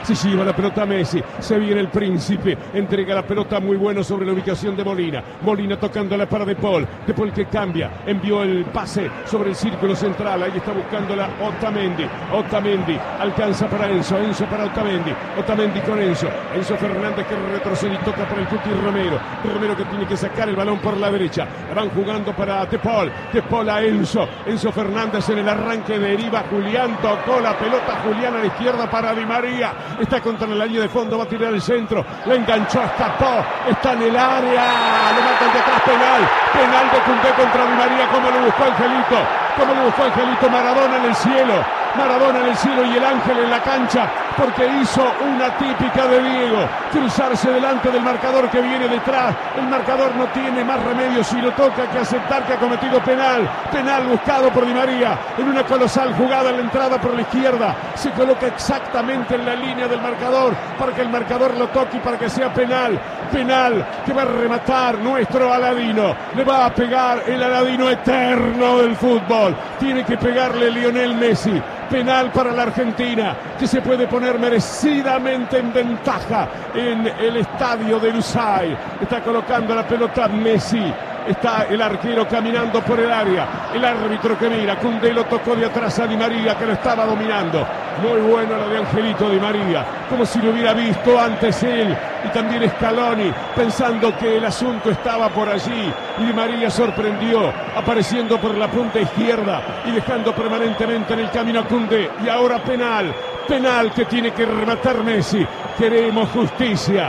se lleva la pelota Messi, se viene el príncipe, entrega la pelota muy bueno sobre la ubicación de Molina. Molina tocándola para De Paul que cambia, envió el pase sobre el círculo central, ahí está buscándola Otamendi, alcanza para Enzo para Otamendi con Enzo Fernández que retrocede y toca para el Cuti Romero que tiene que sacar el balón por la derecha, la van jugando para De Paul a Enzo Fernández en el arranque, deriva Julián, tocó la pelota Julián a la izquierda para Di María, está contra la línea de fondo, va a tirar el centro, la enganchó, escapó, está en el área, le marcan de atrás, penal de Koundé contra Di María, como lo buscó Angelito, Maradona en el cielo y el ángel en la cancha, porque hizo una típica de Diego, cruzarse delante del marcador que viene detrás. El marcador no tiene más remedio si lo toca que aceptar que ha cometido penal buscado por Di María en una colosal jugada en la entrada por la izquierda, se coloca exactamente en la línea del marcador para que el marcador lo toque y para que sea penal que va a rematar nuestro Aladino, le va a pegar el Aladino eterno del fútbol, tiene que pegarle Lionel Messi. Penal para la Argentina, que se puede poner merecidamente en ventaja en el estadio de Lusail. Está colocando la pelota Messi. Está el arquero caminando por el área. El árbitro que mira. Koundé lo tocó de atrás a Di María, que lo estaba dominando. Muy bueno lo de Angelito Di María. Como si lo hubiera visto antes él. Y también Scaloni, pensando que el asunto estaba por allí. Y Di María sorprendió, apareciendo por la punta izquierda y dejando permanentemente en el camino a Koundé. Y ahora penal que tiene que rematar Messi. Queremos justicia.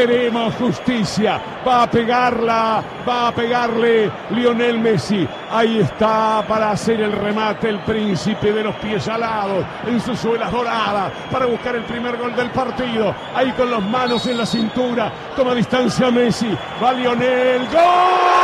Va a pegarle Lionel Messi. Ahí está para hacer el remate el príncipe de los pies alados en sus suelas doradas para buscar el primer gol del partido. Ahí con las manos en la cintura, toma distancia Messi. Va Lionel. ¡Gol!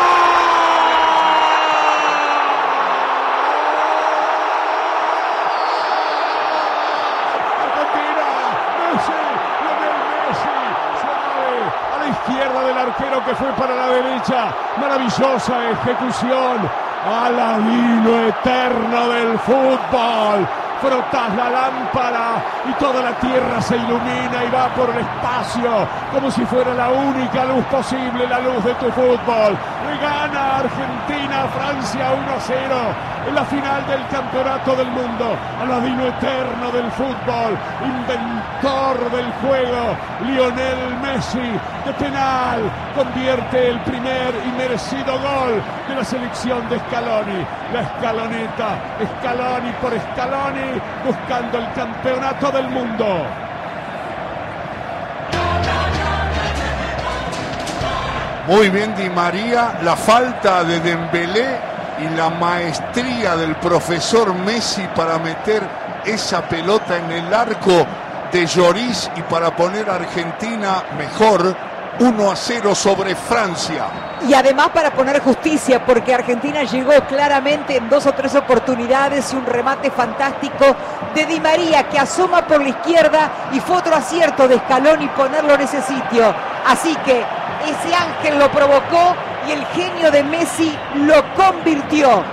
Izquierda del arquero que fue para la derecha, maravillosa ejecución, Aladino eterno del fútbol, frotas la lámpara y toda la tierra se ilumina y va por el espacio como si fuera la única luz posible, la luz de tu fútbol. Gana Argentina, Francia 1-0 en la final del campeonato del mundo. Aladino eterno del fútbol, inventor del juego, Lionel Messi de penal convierte el primer y merecido gol de la selección de Scaloni. La escaloneta, Scaloni por Scaloni, buscando el campeonato del mundo. Muy bien Di María, la falta de Dembélé y la maestría del profesor Messi para meter esa pelota en el arco de Lloris y para poner a Argentina mejor 1-0 sobre Francia. Y además para poner justicia, porque Argentina llegó claramente en 2 o 3 oportunidades y un remate fantástico de Di María que asoma por la izquierda y fue otro acierto de Scaloni ponerlo en ese sitio. Así que ese ángel lo provocó y el genio de Messi lo convirtió.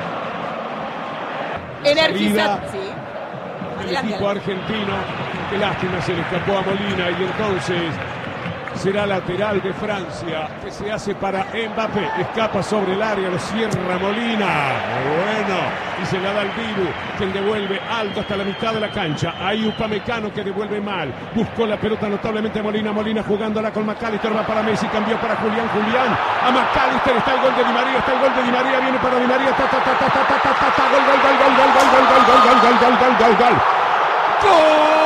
Energizante. El equipo argentino, qué lástima, se le escapó a Molina y entonces será lateral de Francia que se hace para Mbappé, escapa sobre el área, lo cierra Molina, bueno, y se la da al Dibu, quien devuelve alto hasta la mitad de la cancha. Ahí Upamecano que devuelve mal, buscó la pelota notablemente Molina jugándola con McAllister, va para Messi, cambió para Julián a McAllister, está el gol de Di María, viene para Di María, gol.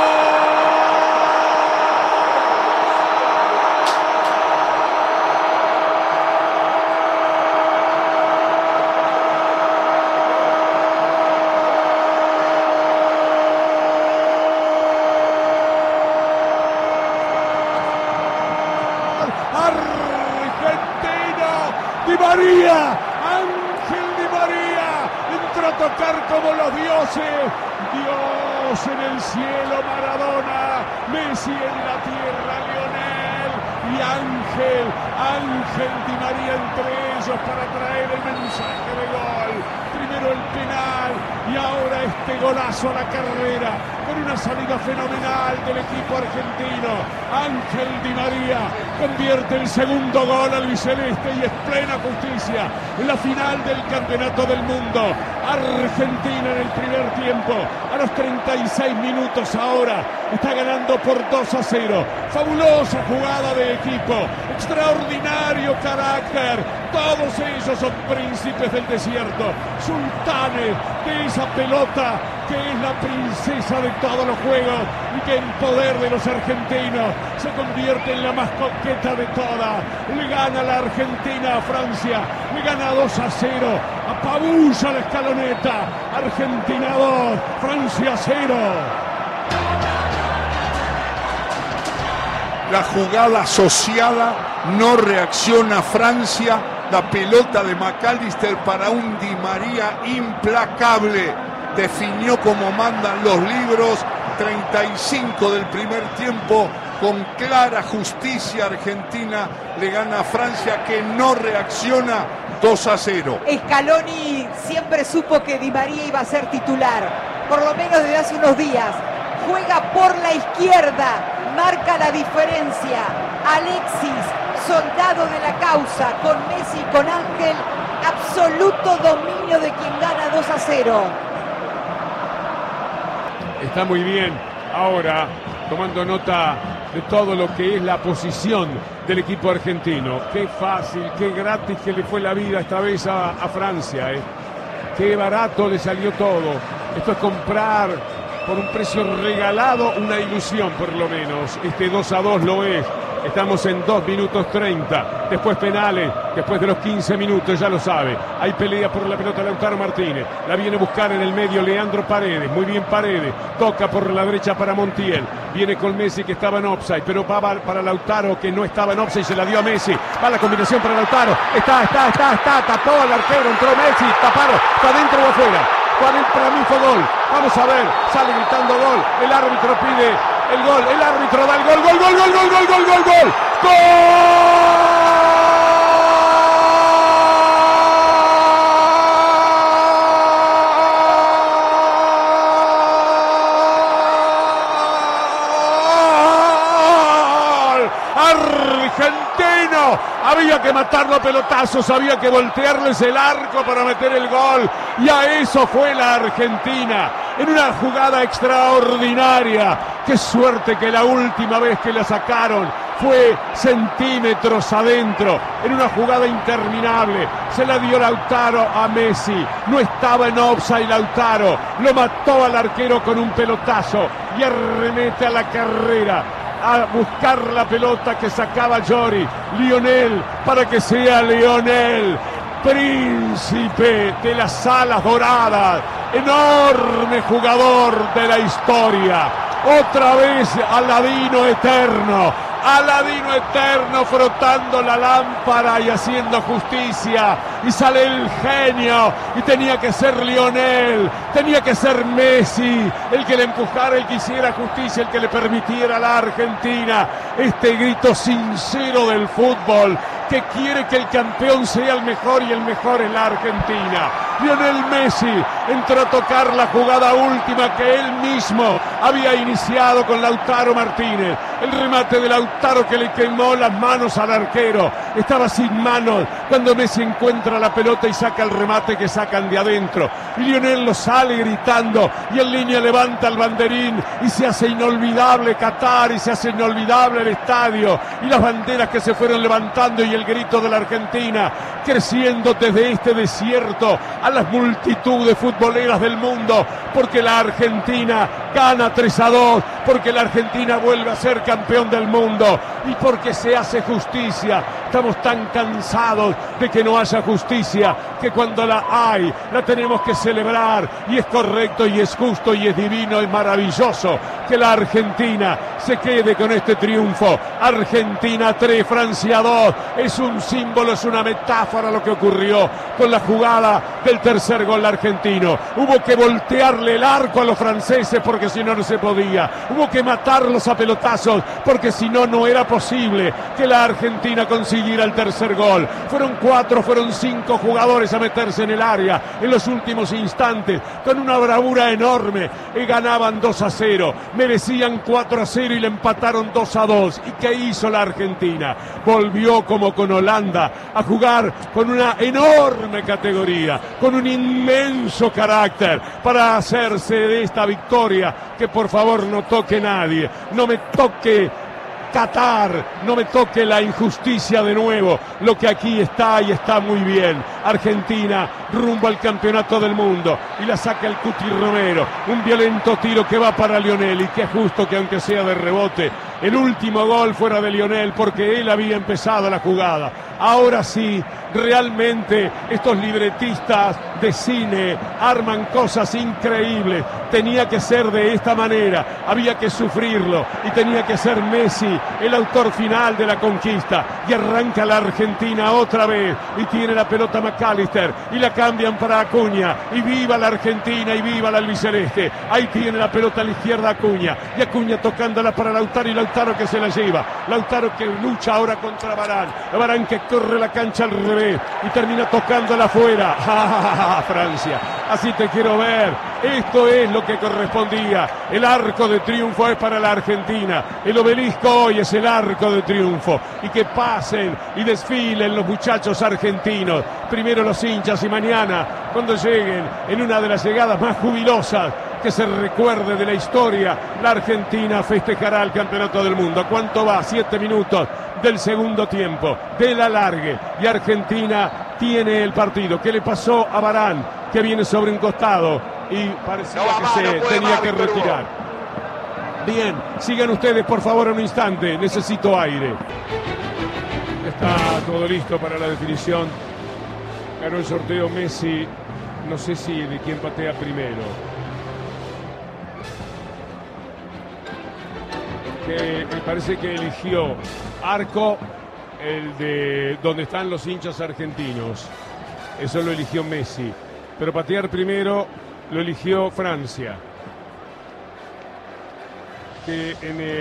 Di María, Ángel Di María, entró a tocar como los dioses, Dios en el cielo, Maradona, Messi en la tierra, Lionel y Ángel Di María entre ellos para traer el mensaje de gol. Primero el penal y ahora este golazo a la carrera. con una salida fenomenal del equipo argentino. Ángel Di María convierte el segundo gol al albiceleste y es plena justicia en la final del Campeonato del Mundo. Argentina en el primer tiempo, a los 36 minutos ahora, está ganando por 2-0. Fabulosa jugada de equipo, extraordinario carácter. Todos ellos son príncipes del desierto, sultanes de esa pelota que es la princesa de todos los juegos y que en poder de los argentinos se convierte en la más coqueta de todas. Le gana la Argentina a Francia, le gana 2-0, apabulla la escaloneta. Argentina 2, Francia 0. La jugada asociada, no reacciona Francia. La pelota de McAllister para un Di María implacable. Definió como mandan los libros. 35 del primer tiempo. Con clara justicia, Argentina le gana a Francia, que no reacciona. 2-0. Scaloni siempre supo que Di María iba a ser titular, por lo menos desde hace unos días. Juega por la izquierda, marca la diferencia. Alexis, soldado de la causa, con Messi y con Ángel, absoluto dominio de quien gana 2-0. Está muy bien ahora, tomando nota de todo lo que es la posición del equipo argentino. Qué fácil, qué gratis que le fue la vida esta vez a Francia. Qué barato le salió todo. Esto es comprar por un precio regalado una ilusión, por lo menos. Este 2-2 lo es. Estamos en 2 minutos 30. Después penales, después de los 15 minutos, ya lo sabe. Hay pelea por la pelota Lautaro Martínez. La viene a buscar en el medio Leandro Paredes. Muy bien Paredes. Toca por la derecha para Montiel. Viene con Messi, que estaba en offside, pero va para Lautaro, que no estaba en offside. Se la dio a Messi. Va la combinación para Lautaro. Está. Tapó al arquero. Entró Messi. Taparon. ¿Está dentro o afuera? Para mí fue gol. Vamos a ver. Sale gritando gol. El árbitro pide el gol. El árbitro da el gol. ¡Gol! Argentino, había que matarlo a pelotazos, había que voltearles el arco para meter el gol, y a eso fue la Argentina, en una jugada extraordinaria. Qué suerte que la última vez que la sacaron fue centímetros adentro, en una jugada interminable. Se la dio Lautaro a Messi, no estaba en offside Lautaro, lo mató al arquero con un pelotazo y arremete a la carrera a buscar la pelota que sacaba Llori. Lionel, para que sea Lionel, príncipe de las alas doradas, enorme jugador de la historia. Otra vez Aladino eterno frotando la lámpara y haciendo justicia, y sale el genio, y tenía que ser Lionel, tenía que ser Messi el que le empujara, el que hiciera justicia, el que le permitiera a la Argentina este grito sincero del fútbol, que quiere que el campeón sea el mejor, y el mejor es la Argentina. Lionel Messi entró a tocar la jugada última que él mismo había iniciado con Lautaro Martínez. El remate de Lautaro que le quemó las manos al arquero. Estaba sin manos cuando Messi encuentra la pelota y saca el remate que sacan de adentro. Y Lionel lo sale gritando, y en línea levanta el banderín y se hace inolvidable Qatar, y se hace inolvidable el estadio y las banderas que se fueron levantando, y el grito de la Argentina creciendo desde este desierto a las multitudes futboleras del mundo, porque la Argentina gana 3-2, porque la Argentina vuelve a ser campeón del mundo, y porque se hace justicia. Estamos tan cansados de que no haya justicia, que cuando la hay, la tenemos que celebrar, y es correcto, y es justo, y es divino, es maravilloso que la Argentina se quede con este triunfo. Argentina 3, Francia 2, es un símbolo, es una metáfora lo que ocurrió con la jugada del tercer gol argentino. Hubo que voltearle el arco a los franceses, porque si no, no se podía. Hubo que matarlos a pelotazos, porque si no, no era posible que la Argentina consiguiera conseguir el tercer gol. Fueron 4, fueron 5 jugadores a meterse en el área en los últimos instantes, con una bravura enorme, y ganaban 2-0, merecían 4-0 y le empataron 2-2. ¿Y qué hizo la Argentina? Volvió como con Holanda a jugar con una enorme categoría, con un inmenso carácter, para hacerse de esta victoria. Que por favor no toque nadie, no me toque Qatar, no me toque la injusticia de nuevo. Lo que aquí está, y está muy bien. Argentina rumbo al campeonato del mundo, y la saca el Cuti Romero. Un violento tiro que va para Lionel, y qué justo que aunque sea de rebote, el último gol fuera de Lionel, porque él había empezado la jugada. Ahora sí, realmente estos libretistas de cine arman cosas increíbles. Tenía que ser de esta manera, había que sufrirlo, y tenía que ser Messi el autor final de la conquista. Y arranca la Argentina otra vez, y tiene la pelota McAllister, y la cambian para Acuña, y viva la Argentina y viva la albiceleste. Ahí tiene la pelota a la izquierda Acuña, y Acuña tocándola para Lautaro, y Lautaro que se la lleva. Lautaro que lucha ahora contra Varane. Varane que corre la cancha al revés y termina tocándola afuera. Francia, así te quiero ver. Esto es lo que correspondía. El arco de triunfo es para la Argentina. El obelisco hoy es el arco de triunfo. Y que pasen y desfilen los muchachos argentinos. Primero los hinchas, y mañana, cuando lleguen en una de las llegadas más jubilosas que se recuerde de la historia, la Argentina festejará el campeonato del mundo. ¿A cuánto va? 7 minutos del segundo tiempo, del alargue, y Argentina tiene el partido. ¿Qué le pasó a Varane? Que viene sobre un costado y parecía que se tenía que retirar. Bien, sigan ustedes por favor un instante, necesito aire. Está todo listo para la definición. Ganó el sorteo Messi, no sé si de quién patea primero. Que me parece que eligió arco, el de donde están los hinchas argentinos. Eso lo eligió Messi. Pero patear primero lo eligió Francia. Que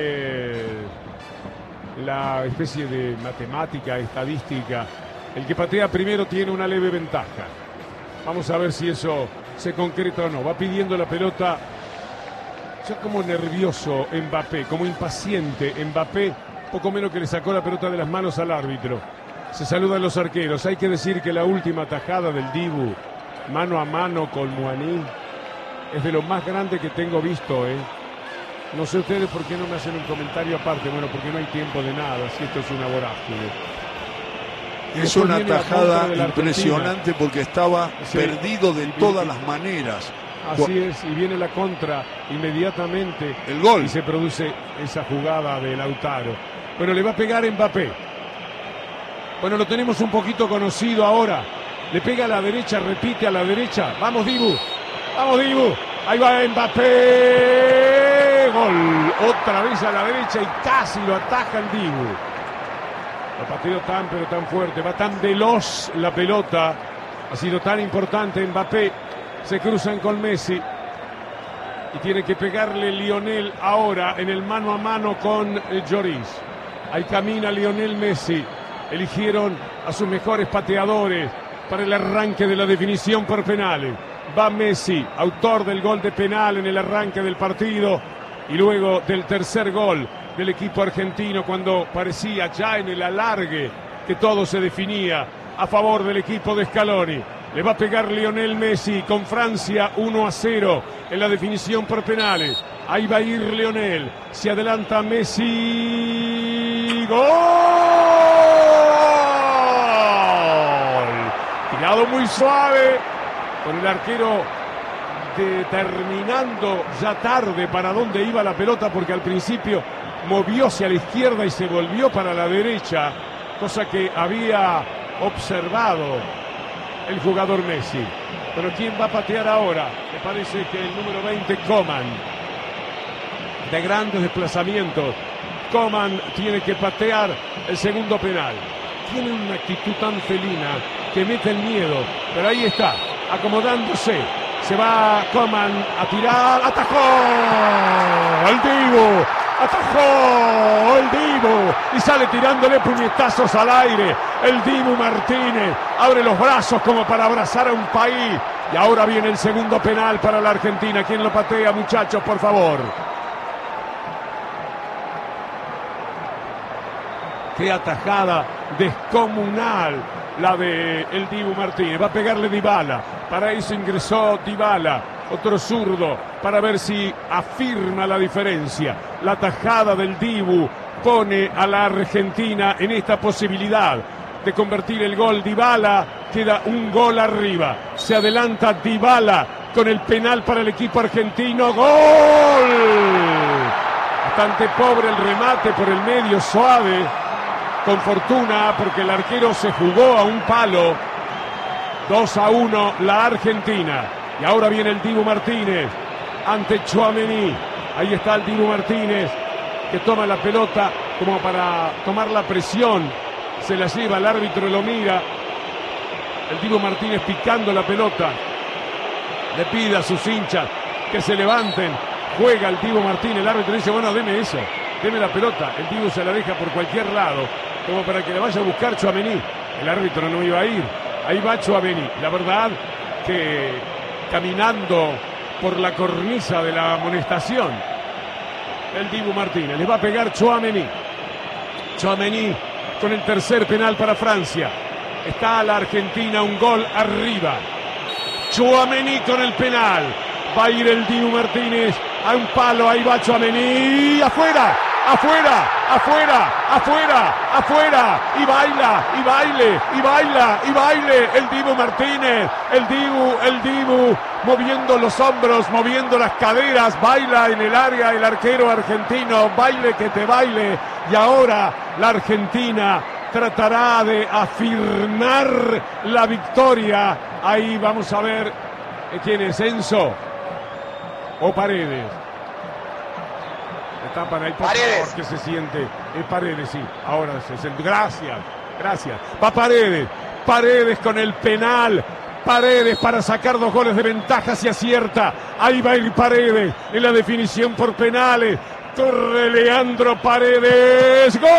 en la especie de matemática, estadística, el que patea primero tiene una leve ventaja. Vamos a ver si eso se concreta o no. Va pidiendo la pelota. Ya como nervioso Mbappé, como impaciente Mbappé, poco menos que le sacó la pelota de las manos al árbitro. Se saludan los arqueros. Hay que decir que la última tajada del Dibu, mano a mano con Muaní, es de lo más grande que tengo visto, No sé ustedes por qué no me hacen un comentario aparte. Bueno, porque no hay tiempo de nada, si esto es una vorágine. Es una tajada impresionante, porque estaba perdido de todas las maneras. Así es, y viene la contra inmediatamente. El gol. Y se produce esa jugada de Lautaro. Bueno, le va a pegar Mbappé. Bueno, lo tenemos un poquito conocido ahora. Le pega a la derecha, repite a la derecha. Vamos, Dibu. Vamos, Dibu. Ahí va Mbappé. Gol. Otra vez a la derecha y casi lo ataja el Dibu. Lo pateó tan, pero tan fuerte. Va tan veloz la pelota. Ha sido tan importante Mbappé. Se cruzan con Messi y tiene que pegarle Lionel ahora en el mano a mano con Lloris. Ahí camina Lionel Messi. Eligieron a sus mejores pateadores para el arranque de la definición por penales. Va Messi, autor del gol de penal en el arranque del partido, y luego del tercer gol del equipo argentino, cuando parecía ya en el alargue que todo se definía a favor del equipo de Scaloni. Le va a pegar Lionel Messi con Francia 1-0 en la definición por penales. Ahí va a ir Lionel. Se adelanta Messi. ¡Gol! Tirado muy suave con el arquero determinando ya tarde para dónde iba la pelota, porque al principio movióse a la izquierda y se volvió para la derecha, cosa que había observado el jugador Messi. Pero ¿quién va a patear ahora? Me parece que el número 20, Coman. De grandes desplazamientos, Coman tiene que patear el segundo penal. Tiene una actitud tan felina que mete el miedo, pero ahí está, acomodándose. Se va Coman a tirar. ¡Atajó! ¡El Dibu! ¡Atajó! ¡El Dibu! y sale tirándole puñetazos al aire. El Dibu Martínez abre los brazos como para abrazar a un país. Y ahora viene el segundo penal para la Argentina. ¿Quién lo patea, muchachos, por favor? Qué atajada descomunal la de el Dibu Martínez. Va a pegarle Dybala. Para eso ingresó Dybala, otro zurdo, para ver si afirma la diferencia. La tajada del Dibu pone a la Argentina en esta posibilidad de convertir el gol. Dybala queda un gol arriba. Se adelanta Dybala con el penal para el equipo argentino. ¡Gol! Bastante pobre el remate por el medio, suave. Con fortuna, porque el arquero se jugó a un palo. 2-1 la Argentina. Y ahora viene el Dibu Martínez ante Tchouaméni. Ahí está el Dibu Martínez, que toma la pelota como para tomar la presión. Se la lleva, el árbitro lo mira. El Dibu Martínez picando la pelota. Le pide a sus hinchas que se levanten. Juega el Dibu Martínez. El árbitro dice, bueno, deme eso. Deme la pelota. El Dibu se la deja por cualquier lado, como para que la vaya a buscar Tchouaméni. El árbitro no iba a ir. Ahí va Tchouaméni. La verdad que caminando por la cornisa de la amonestación, el Dibu Martínez. Le va a pegar Tchouaméni. Tchouaméni con el tercer penal para Francia. Está la Argentina un gol arriba. Tchouaméni con el penal. Va a ir el Dibu Martínez a un palo. Ahí va Tchouaméni. ¡Afuera! ¡Afuera! ¡Afuera! ¡Afuera! ¡Afuera! Y baila, y baile, y baila, y baile el Dibu Martínez. El Dibu moviendo los hombros, moviendo las caderas. Baila en el área el arquero argentino. Baile que te baile. Y ahora la Argentina tratará de afirmar la victoria. Ahí vamos a ver quién es, Enzo o Paredes. Le tapan ahí, por favor, que se siente. Es Paredes, sí. Ahora se siente. Gracias, gracias. Va Paredes. Paredes con el penal. Paredes para sacar 2 goles de ventaja, si acierta. Ahí va a ir Paredes en la definición por penales. Corre Leandro Paredes. ¡Gol!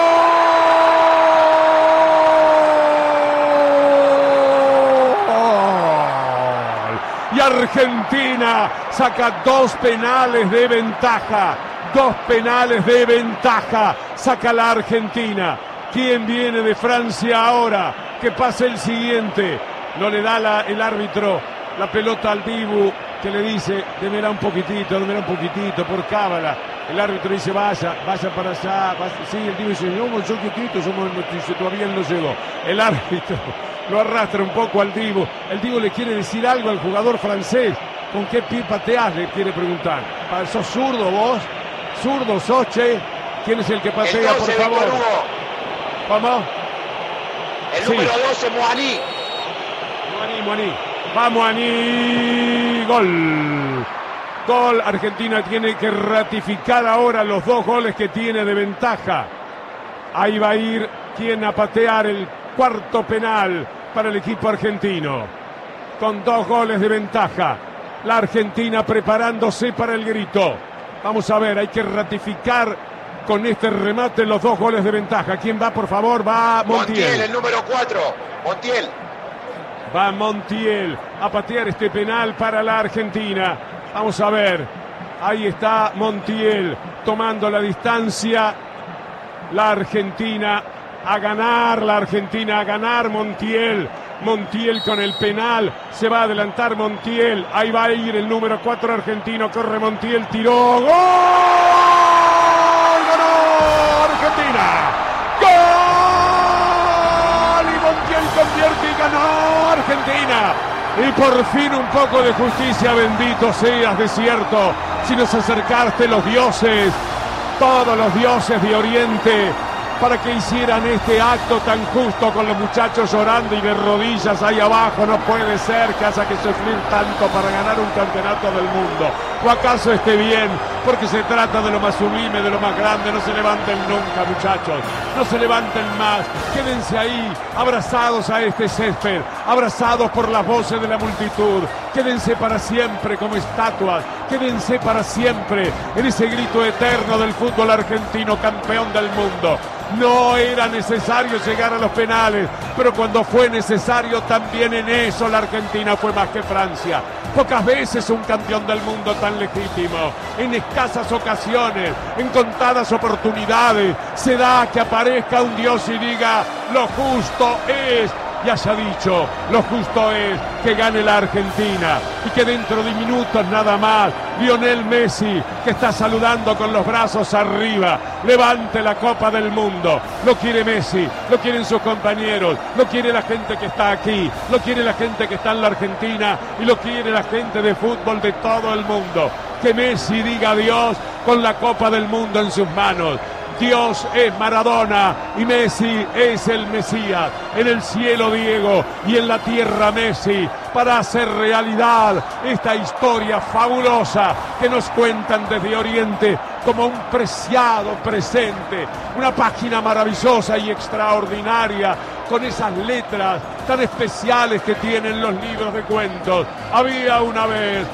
Y Argentina saca 2 penales de ventaja. 2 penales de ventaja saca la Argentina. ¿Quién viene de Francia ahora? Que pase el siguiente. No le da el árbitro la pelota al Dibu, que le dice, démela un poquitito, por cábala. El árbitro dice, vaya para allá. Vaya. Sí, el Dibu dice, no, yo quietito, todavía no llegó. El árbitro lo arrastra un poco al Dibu. El Dibu le quiere decir algo al jugador francés. ¿Con qué pie pateás? Le quiere preguntar. ¿Sos zurdo vos? ¿Zurdo sos, che? ¿Quién es el que patea, por favor? ¿Cómo? El número 12, Moaní. Moaní. Va Moaní. Gol. Gol. Argentina tiene que ratificar ahora los 2 goles que tiene de ventaja. Ahí va a ir quien a patear el 4º penal para el equipo argentino. Con 2 goles de ventaja. La Argentina preparándose para el grito. Vamos a ver, hay que ratificar con este remate los 2 goles de ventaja. ¿Quién va, por favor? Va Montiel. El número 4. Montiel. Va Montiel a patear este penal para la Argentina. Vamos a ver. Ahí está Montiel tomando la distancia. La Argentina a ganar. Montiel con el penal. Se va a adelantar Montiel. Ahí va a ir el número 4 argentino. Corre Montiel, tiró. ¡Gol! ¡Ganó Argentina! ¡Gol! Y Montiel convierte y ganó Argentina. Y por fin un poco de justicia, bendito seas, desierto. Si nos acercaste los dioses, todos los dioses de Oriente, para que hicieran este acto tan justo con los muchachos llorando y de rodillas ahí abajo. No puede ser que haya que sufrir tanto para ganar un campeonato del mundo. ¿O acaso esté bien? Porque se trata de lo más sublime, de lo más grande. No se levanten nunca, muchachos. No se levanten más. Quédense ahí, abrazados a este césped, abrazados por las voces de la multitud. Quédense para siempre como estatuas. Quédense para siempre en ese grito eterno del fútbol argentino, campeón del mundo. No era necesario llegar a los penales, pero cuando fue necesario también en eso la Argentina fue más que Francia. Pocas veces un campeón del mundo tan legítimo, en escasas ocasiones, en contadas oportunidades, se da que aparezca un Dios y diga, lo justo es, y haya dicho, lo justo es que gane la Argentina y que dentro de minutos nada más, Lionel Messi, que está saludando con los brazos arriba, levante la Copa del Mundo. Lo quiere Messi, lo quieren sus compañeros, lo quiere la gente que está aquí, lo quiere la gente que está en la Argentina y lo quiere la gente de fútbol de todo el mundo. Que Messi diga adiós con la Copa del Mundo en sus manos. Dios es Maradona y Messi es el Mesías. En el cielo Diego y en la tierra Messi, para hacer realidad esta historia fabulosa que nos cuentan desde Oriente como un preciado presente, una página maravillosa y extraordinaria con esas letras tan especiales que tienen los libros de cuentos. Había una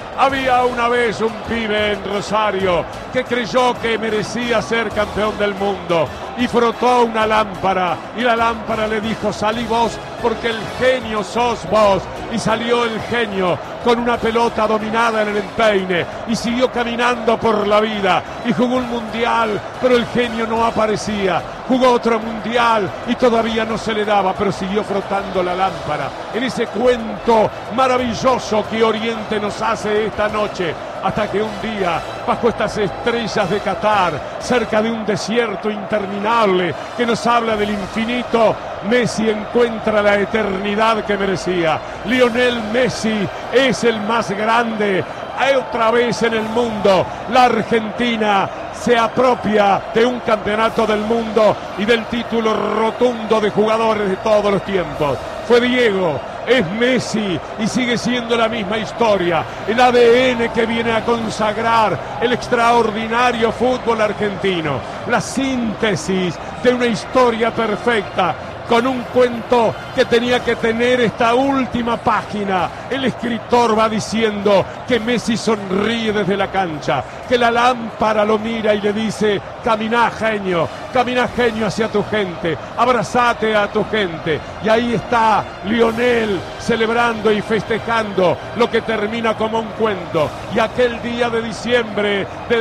vez un pibe en Rosario que creyó que merecía ser campeón del mundo y frotó una lámpara y la lámpara le dijo, salí vos porque el genio sos vos, y salió el genio con una pelota dominada en el empeine y siguió caminando por la vida y jugó un mundial, pero el genio no aparecía. Jugó otro mundial y todavía no se le daba, pero siguió frotando la lámpara. En ese cuento maravilloso que Oriente nos hace esta noche, hasta que un día, bajo estas estrellas de Qatar, cerca de un desierto interminable que nos habla del infinito, Messi encuentra la eternidad que merecía. Lionel Messi es el más grande. Otra vez en el mundo, la Argentina se apropia de un campeonato del mundo y del título rotundo de jugadores de todos los tiempos. Fue Diego, es Messi y sigue siendo la misma historia. El ADN que viene a consagrar el extraordinario fútbol argentino. La síntesis de una historia perfecta, con un cuento que tenía que tener esta última página. El escritor va diciendo que Messi sonríe desde la cancha, que la lámpara lo mira y le dice, camina genio hacia tu gente, abrazate a tu gente. Y ahí está Lionel celebrando y festejando lo que termina como un cuento. Y aquel día de diciembre de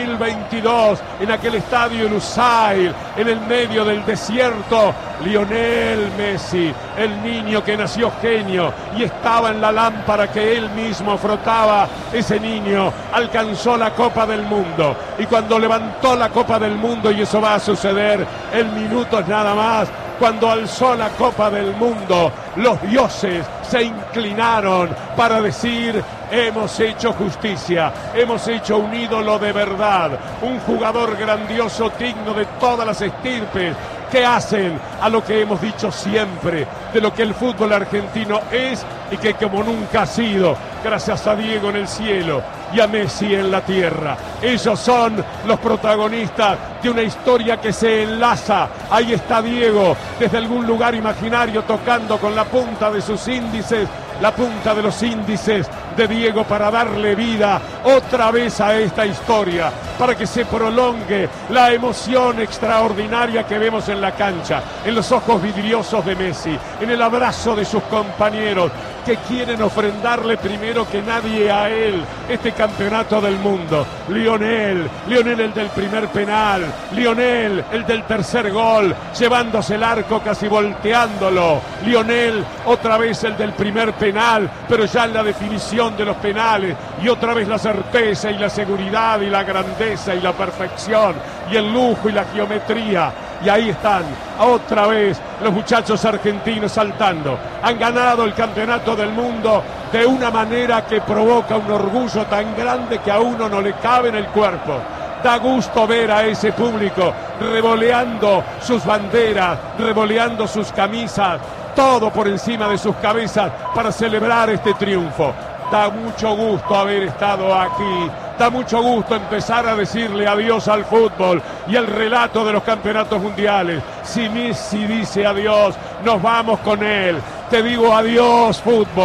2022, en aquel estadio Lusail, en el medio del desierto, Lionel Messi, el niño que nació genio y estaba en la lámpara que él mismo frotaba, ese niño alcanzó la Copa del Mundo. Y cuando levantó la Copa del Mundo, y eso va a suceder en minutos nada más, cuando alzó la Copa del Mundo, los dioses se inclinaron para decir, hemos hecho justicia, hemos hecho un ídolo de verdad, un jugador grandioso, digno de todas las estirpes, que hacen a lo que hemos dicho siempre, de lo que el fútbol argentino es y que como nunca ha sido, gracias a Diego en el cielo y a Messi en la tierra. Ellos son los protagonistas de una historia que se enlaza. Ahí está Diego, desde algún lugar imaginario, tocando con la punta de sus índices, la punta de los índices de Diego, para darle vida otra vez a esta historia, para que se prolongue la emoción extraordinaria que vemos en la cancha, en los ojos vidriosos de Messi, en el abrazo de sus compañeros que quieren ofrendarle primero que nadie a él este campeonato del mundo. Lionel el del primer penal, Lionel el del tercer gol, llevándose el arco casi volteándolo, Lionel otra vez el del primer penal, pero ya en la definición de los penales, y otra vez la certeza y la seguridad y la grandeza y la perfección y el lujo y la geometría. Y ahí están, otra vez, los muchachos argentinos saltando. Han ganado el campeonato del mundo de una manera que provoca un orgullo tan grande que a uno no le cabe en el cuerpo. Da gusto ver a ese público revoleando sus banderas, revoleando sus camisas, todo por encima de sus cabezas para celebrar este triunfo. Da mucho gusto haber estado aquí. Da mucho gusto empezar a decirle adiós al fútbol y al relato de los campeonatos mundiales. Si Messi dice adiós, nos vamos con él. Te digo adiós, fútbol.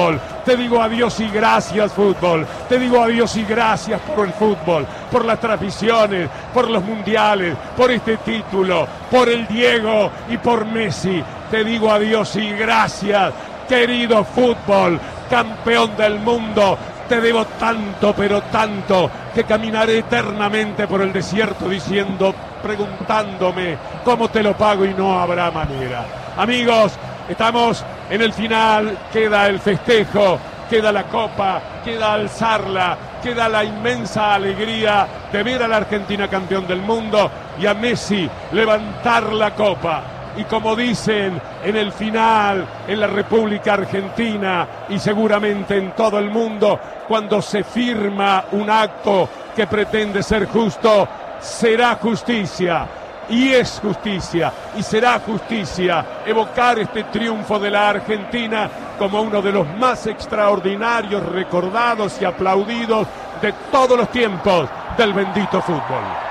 Te digo adiós y gracias, fútbol. Te digo adiós y gracias por el fútbol, por las transmisiones, por los mundiales, por este título, por el Diego y por Messi. Te digo adiós y gracias, querido fútbol, campeón del mundo. Te debo tanto, pero tanto, que caminaré eternamente por el desierto preguntándome cómo te lo pago y no habrá manera. Amigos, estamos en el final, queda el festejo, queda la copa, queda alzarla, queda la inmensa alegría de ver a la Argentina campeón del mundo y a Messi levantar la copa. Y como dicen en el final, en la República Argentina y seguramente en todo el mundo, cuando se firma un acto que pretende ser justo, será justicia. Y es justicia, y será justicia evocar este triunfo de la Argentina como uno de los más extraordinarios, recordados y aplaudidos de todos los tiempos del bendito fútbol.